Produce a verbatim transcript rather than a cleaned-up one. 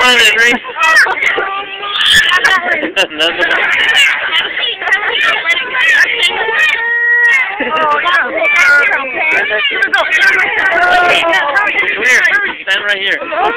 on, Henry. Another one. Come here. Stand right here.